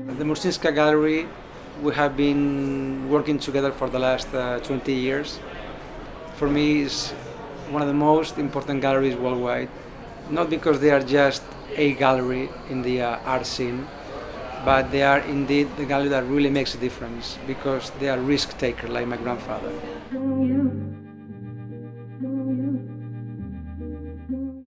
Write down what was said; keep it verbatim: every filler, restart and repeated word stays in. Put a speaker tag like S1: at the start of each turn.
S1: The Mursinska Gallery, we have been working together for the last uh, twenty years. For me, it's one of the most important galleries worldwide, not because they are just a gallery in the uh, art scene, but they are indeed the gallery that really makes a difference because they are risk takers like my grandfather.